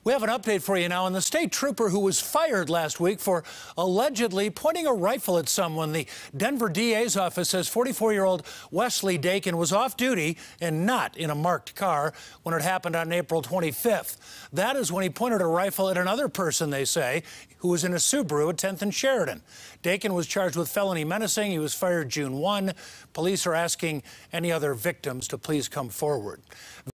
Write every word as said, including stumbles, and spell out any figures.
We have an update for you now on the state trooper who was fired last week for allegedly pointing a rifle at someone. The Denver D A's office says forty-four-year-old Wesley Dakan was off duty and not in a marked car when it happened on April twenty-fifth. That is when he pointed a rifle at another person, they say, who was in a Subaru at tenth and Sheridan. Dakan was charged with felony menacing. He was fired June first. Police are asking any other victims to please come forward.